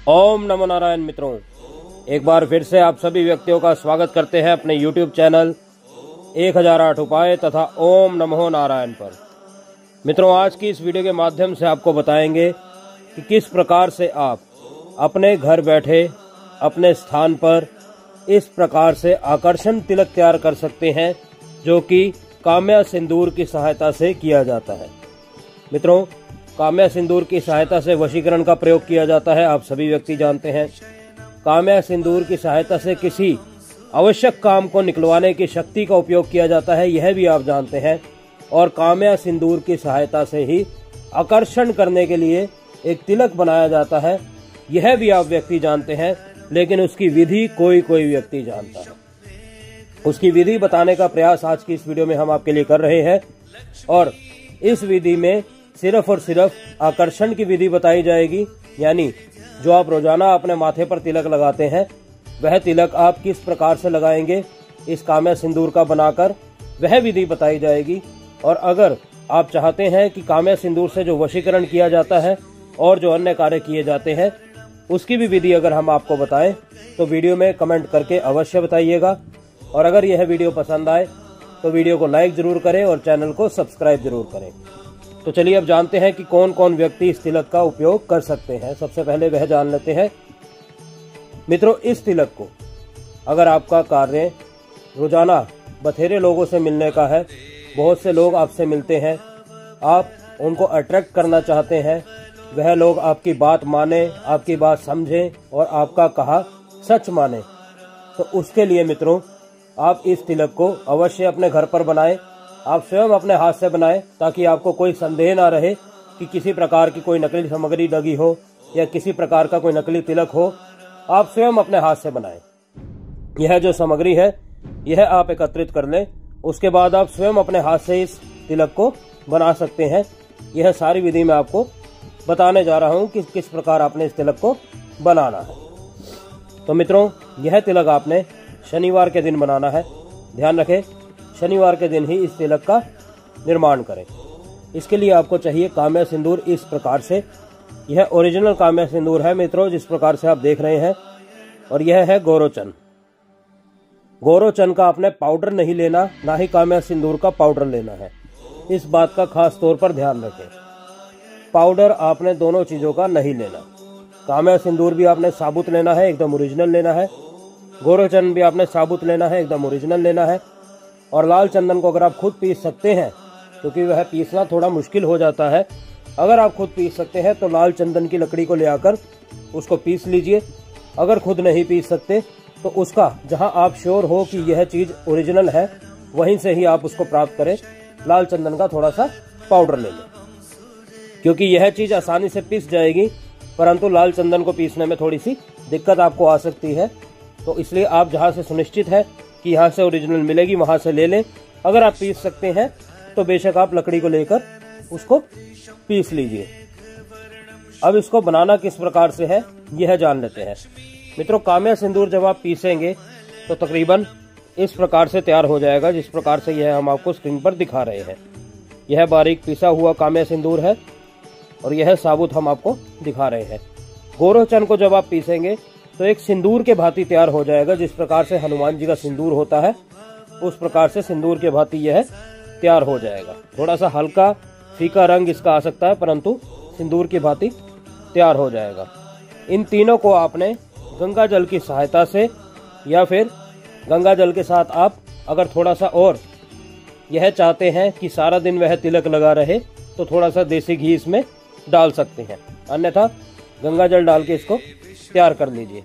ओम नमो नारायण। मित्रों, एक बार फिर से आप सभी व्यक्तियों का स्वागत करते हैं अपने YouTube चैनल 1008 उपाय तथा ओम नमो नारायण पर। मित्रों, आज की इस वीडियो के माध्यम से आपको बताएंगे कि किस प्रकार से आप अपने घर बैठे अपने स्थान पर इस प्रकार से आकर्षण तिलक तैयार कर सकते हैं, जो कि काम्या सिंदूर की सहायता से किया जाता है। मित्रों, काम्या सिंदूर की सहायता से वशीकरण का प्रयोग किया जाता है, आप सभी व्यक्ति जानते हैं। काम्या सिंदूर की सहायता से किसी आवश्यक काम को निकलवाने की शक्ति का उपयोग किया जाता है, यह भी आप जानते हैं। और काम्या सिंदूर की सहायता से ही आकर्षण करने के लिए एक तिलक बनाया जाता है, यह भी आप व्यक्ति जानते हैं। लेकिन उसकी विधि कोई व्यक्ति जानता है। उसकी विधि बताने का प्रयास आज की इस वीडियो में हम आपके लिए कर रहे हैं। और इस विधि में सिर्फ और सिर्फ आकर्षण की विधि बताई जाएगी, यानी जो आप रोजाना अपने माथे पर तिलक लगाते हैं, वह तिलक आप किस प्रकार से लगाएंगे इस काम्या सिंदूर का बनाकर, वह विधि बताई जाएगी। और अगर आप चाहते हैं कि काम्या सिंदूर से जो वशीकरण किया जाता है और जो अन्य कार्य किए जाते हैं, उसकी भी विधि अगर हम आपको बताएं तो वीडियो में कमेंट करके अवश्य बताइएगा। और अगर यह वीडियो पसंद आए तो वीडियो को लाइक जरूर करें और चैनल को सब्सक्राइब जरूर करें। तो चलिए अब जानते हैं कि कौन कौन व्यक्ति इस तिलक का उपयोग कर सकते हैं। सबसे पहले वह जान लेते हैं। मित्रों, इस तिलक को अगर आपका कार्य रोजाना बथेरे लोगों से मिलने का है, बहुत से लोग आपसे मिलते हैं, आप उनको अट्रैक्ट करना चाहते हैं, वह लोग आपकी बात माने, आपकी बात समझें और आपका कहा सच माने, तो उसके लिए मित्रों आप इस तिलक को अवश्य अपने घर पर बनाएं। आप स्वयं अपने हाथ से बनाएं, ताकि आपको कोई संदेह ना रहे कि किसी प्रकार की कोई नकली सामग्री लगी हो या किसी प्रकार का कोई नकली तिलक हो। आप स्वयं अपने हाथ से बनाएं। यह जो सामग्री है यह आप एकत्रित कर लें, उसके बाद आप स्वयं अपने हाथ से इस तिलक को बना सकते हैं। यह सारी विधि मैं आपको बताने जा रहा हूं कि किस प्रकार आपने इस तिलक को बनाना है। तो मित्रों, यह तिलक आपने शनिवार के दिन बनाना है। ध्यान रखें, शनिवार के दिन ही इस तिलक का निर्माण करें। इसके लिए आपको चाहिए काम्या सिंदूर। इस प्रकार से यह ओरिजिनल काम्या सिंदूर है मित्रों, जिस प्रकार से आप देख रहे हैं। और यह है गोरोचन। गोरोचन का आपने पाउडर नहीं लेना, ना ही काम्या सिंदूर का पाउडर लेना है। इस बात का खास तौर पर ध्यान रखें। पाउडर आपने दोनों चीजों का नहीं लेना। काम्या सिंदूर भी आपने साबुत लेना है, एकदम ओरिजिनल लेना है। गोरोचन भी आपने साबुत लेना है, एकदम ओरिजिनल लेना है। और लाल चंदन को अगर आप खुद पीस सकते हैं, क्योंकि वह पीसना थोड़ा मुश्किल हो जाता है, अगर आप खुद पीस सकते हैं तो लाल चंदन की लकड़ी को ले आकर उसको पीस लीजिए। अगर खुद नहीं पीस सकते तो उसका जहां आप श्योर हो कि यह चीज ओरिजिनल है, वहीं से ही आप उसको प्राप्त करें। लाल चंदन का थोड़ा सा पाउडर ले लें, क्योंकि यह चीज आसानी से पीस जाएगी, परंतु लाल चंदन को पीसने में थोड़ी सी दिक्कत आपको आ सकती है। तो इसलिए आप जहां से सुनिश्चित है कि यहाँ से ओरिजिनल मिलेगी, वहां से ले लें। अगर आप पीस सकते हैं तो बेशक आप लकड़ी को लेकर उसको पीस लीजिए। अब इसको बनाना किस प्रकार से है यह जान लेते हैं। मित्रों, काम्या सिंदूर जब आप पीसेंगे तो तकरीबन इस प्रकार से तैयार हो जाएगा, जिस प्रकार से यह हम आपको स्क्रीन पर दिखा रहे हैं। यह बारीक पिसा हुआ काम्या सिंदूर है और यह साबुत हम आपको दिखा रहे हैं। गोरोचन को जब आप पीसेंगे तो एक सिंदूर के भांति तैयार हो जाएगा। जिस प्रकार से हनुमान जी का सिंदूर होता है, उस प्रकार से सिंदूर के भांति यह तैयार हो जाएगा। थोड़ा सा हल्का फीका रंग इसका आ सकता है, परंतु सिंदूर की भांति तैयार हो जाएगा। इन तीनों को आपने गंगा जल की सहायता से, या फिर गंगा जल के साथ आप अगर थोड़ा सा और यह चाहते हैं कि सारा दिन वह तिलक लगा रहे, तो थोड़ा सा देसी घी इसमें डाल सकते हैं। अन्यथा गंगा जल डाल के इसको तैयार कर लीजिए।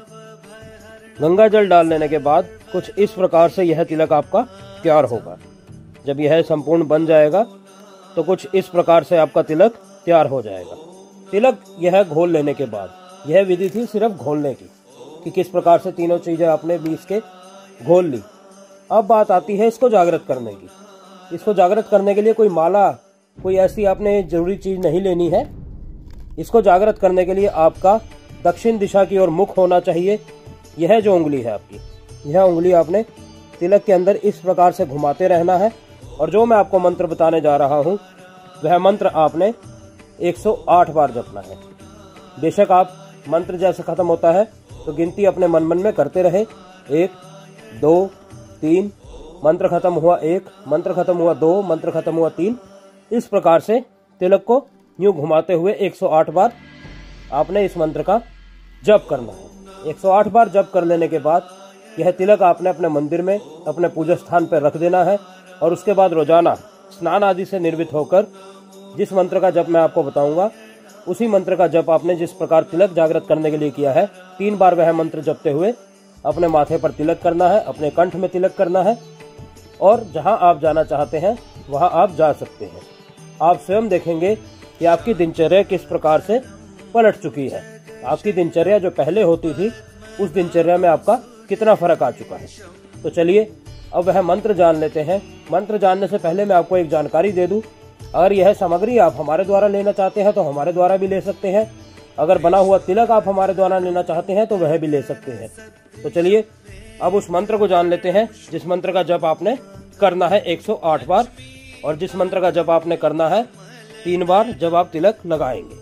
गंगा जल डाल लेने के बाद कुछ इस प्रकार से यह तिलक आपका तैयार होगा। जब यह संपूर्ण बन जाएगा तो कुछ इस प्रकार से आपका तिलक तैयार हो जाएगा। तिलक यह घोल लेने के बाद, यह विधि थी सिर्फ घोलने की कि किस प्रकार से तीनों चीजें आपने बीस के घोल ली। अब बात आती है इसको जागृत करने की। इसको जागृत करने के लिए कोई माला, कोई ऐसी आपने जरूरी चीज नहीं लेनी है। इसको जागृत करने के लिए आपका दक्षिण दिशा की ओर मुख होना चाहिए। यह जो उंगली है आपकी, यह उंगली आपने तिलक के अंदर इस प्रकार से घुमाते रहना है। और जो मैं आपको मंत्र बताने जा रहा हूं, वह मंत्र आपने 108 बार जपना है। बेशक आप मंत्र जैसे खत्म होता है तो गिनती अपने मन मन में करते रहे। 1 2 3, मंत्र खत्म हुआ 1, मंत्र खत्म हुआ 2, मंत्र खत्म हुआ 3। इस प्रकार से तिलक को यूं घुमाते हुए 108 बार आपने इस मंत्र का जप करना है। 108 बार जप कर लेने के बाद यह तिलक आपने अपने मंदिर में अपने पूजा स्थान पर रख देना है और उसके बाद रोजाना स्नान आदि से निर्वित होकर जिस मंत्र का जप मैं आपको बताऊंगा उसी मंत्र का जप आपने जिस प्रकार तिलक जागृत करने के लिए किया है 3 बार वह मंत्र जपते हुए अपने माथे पर तिलक करना है, अपने कंठ में तिलक करना है और जहां आप जाना चाहते हैं वहां आप जा सकते हैं। आप स्वयं देखेंगे कि आपकी दिनचर्या किस प्रकार से पलट चुकी है। आपकी दिनचर्या जो पहले होती थी उस दिनचर्या में आपका कितना फर्क आ चुका है। तो चलिए अब वह मंत्र जान लेते हैं। मंत्र जानने से पहले मैं आपको एक जानकारी दे दूं, अगर यह सामग्री आप हमारे द्वारा लेना चाहते हैं तो हमारे द्वारा भी ले सकते हैं। अगर बना हुआ तिलक आप हमारे द्वारा लेना चाहते हैं तो वह भी ले सकते हैं। तो चलिए अब उस मंत्र को जान लेते हैं जिस मंत्र का जप आपने करना है 108 बार और जिस मंत्र का जप आपने करना है 3 बार जब आप तिलक लगाएंगे।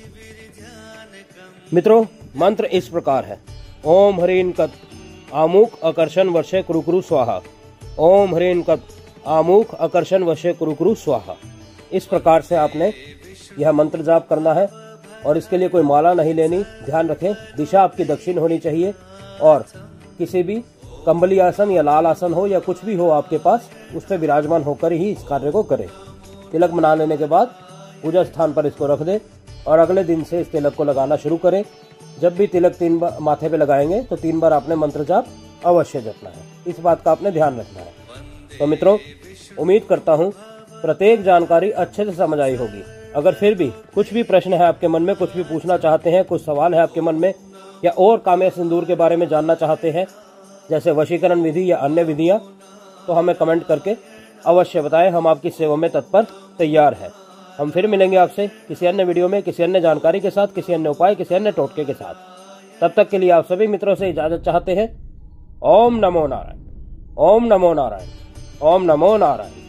मित्रों, मंत्र इस प्रकार है। ओम ह्रीं कत आमुख आकर्षण वशे कुरु स्वाहा। ओम ह्रीं कत आमुख आकर्षण वशे कुरु स्वाहा। इस प्रकार से आपने यह मंत्र जाप करना है और इसके लिए कोई माला नहीं लेनी। ध्यान रखें, दिशा आपकी दक्षिण होनी चाहिए और किसी भी कंबली आसन या लाल आसन हो या कुछ भी हो आपके पास, उस पर विराजमान होकर ही इस कार्य को करें। तिलक बना लेने के बाद पूजा स्थान पर इसको रख दें और अगले दिन से इस तिलक को लगाना शुरू करें। जब भी तिलक 3 बार माथे पे लगाएंगे तो 3 बार आपने मंत्र जाप अवश्य जपना है। इस बात का आपने ध्यान रखना है। तो मित्रों, उम्मीद करता हूँ प्रत्येक जानकारी अच्छे से समझ आई होगी। अगर फिर भी कुछ भी प्रश्न है आपके मन में, कुछ भी पूछना चाहते हैं, कुछ सवाल है आपके मन में या और काम्य सिंदूर के बारे में जानना चाहते हैं जैसे वशीकरण विधि या अन्य विधियां, तो हमें कमेंट करके अवश्य बताएं। हम आपकी सेवा में तत्पर तैयार हैं। हम फिर मिलेंगे आपसे किसी अन्य वीडियो में, किसी अन्य जानकारी के साथ, किसी अन्य उपाय, किसी अन्य टोटके के साथ। तब तक के लिए आप सभी मित्रों से इजाजत चाहते हैं। ओम नमो नारायण, ओम नमो नारायण, ओम नमो नारायण।